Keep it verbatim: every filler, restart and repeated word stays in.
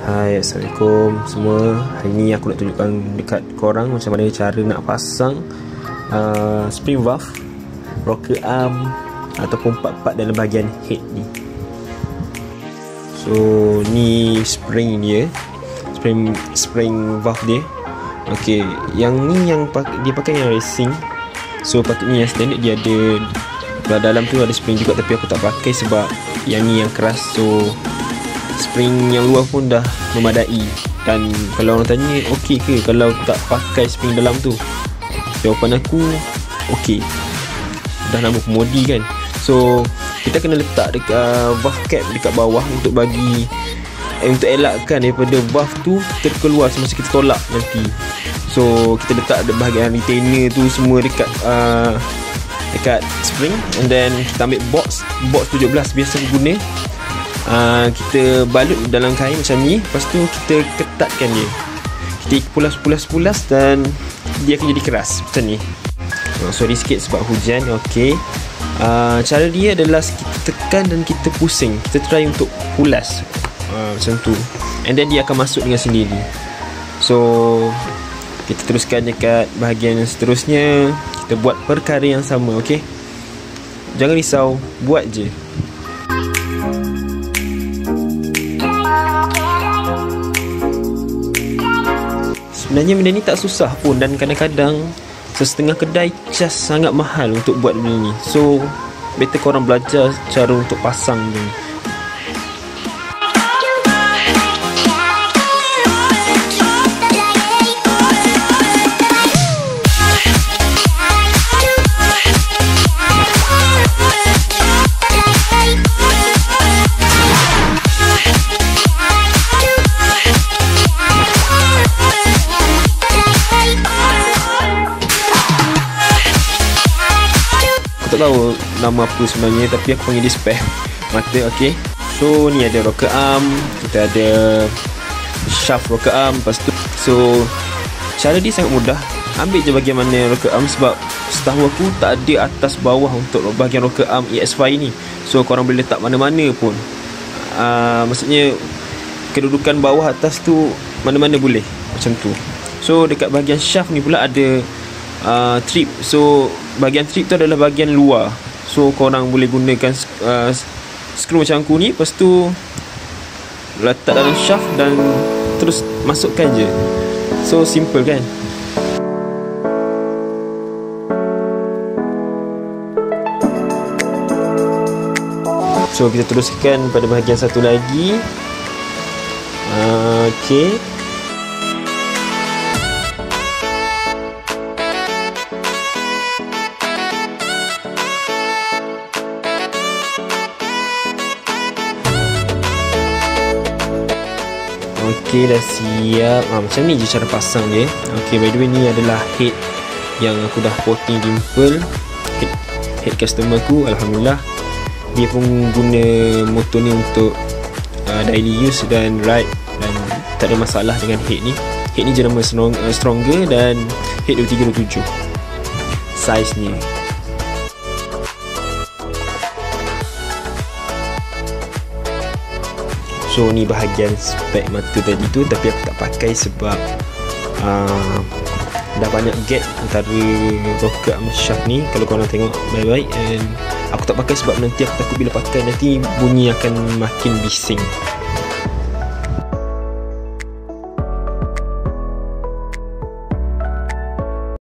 Hai, Assalamualaikum semua. Hari ni aku nak tunjukkan dekat korang macam mana cara nak pasang uh, spring valve, rocker arm ataupun part-part dalam bahagian head ni. So ni spring dia, spring spring valve dia. Okey, yang ni yang dia pakai yang racing. So patutnya yang standard dia ada dalam tu ada spring juga, tapi aku tak pakai sebab yang ni yang keras. So spring yang luar pun dah memadai. Dan kalau orang tanya okey ke kalau tak pakai spring dalam tu, jawapan aku okey. Dah nama pemodi kan. So kita kena letak dekat uh, valve cap dekat bawah untuk bagi eh, untuk elakkan daripada valve tu terkeluar semasa kita tolak nanti. So kita letak bahagian retainer tu semua dekat uh, dekat spring, and then kita ambil box box tujuh belas biasa guna. Uh, kita balut dalam kain macam ni. Lepas tu kita ketatkan dia, kita pulas-pulas-pulas dan dia akan jadi keras macam ni. oh, Sorry sikit sebab hujan. Ok, uh, cara dia adalah kita tekan dan kita pusing. Kita try untuk pulas uh, macam tu, and then dia akan masuk dengan sendiri. So kita teruskan dekat bahagian yang seterusnya. Kita buat perkara yang sama. Ok, jangan risau, buat je. Sebenarnya benda ni tak susah pun, dan kadang-kadang sesetengah kedai cas sangat mahal untuk buat benda ni. So better korang belajar cara untuk pasang benda ni. Aku tak tahu nama apa sebenarnya, tapi aku panggil dia spare mata. Ok, so ni ada rocker arm, kita ada shaft rocker arm. Lepas tu, so cara dia sangat mudah. Ambil je bahagian mana rocker arm, sebab setahu aku tak ada atas bawah untuk bahagian rocker arm E X lima ni. So korang boleh letak mana-mana pun. uh, Maksudnya kedudukan bawah atas tu mana-mana boleh, macam tu. So dekat bahagian shaft ni pula ada uh, trip. So bahagian trip tu adalah bahagian luar. So korang boleh gunakan uh, skru macam aku ni. Lepas tu letak dalam shaft dan terus masukkan je. So simple kan. So kita teruskan pada bahagian satu lagi. uh, Okay, ok, dah siap. ha, Macam ni je cara pasang dia. Ok, by the way ni adalah head yang aku dah coating dimple. Head, head customer aku, Alhamdulillah dia pun guna motor ni untuk uh, daily use dan ride, dan tak ada masalah dengan head ni. Head ni jenama strong, uh, Stronger, dan head dua tiga dua tujuh size ni. So ni bahagian spek mata tadi tu, tapi aku tak pakai sebab uh, dah banyak gap antara rocker arm shaft ni. Kalau korang tengok baik-baik, and aku tak pakai sebab nanti aku takut bila pakai nanti bunyi akan makin bising.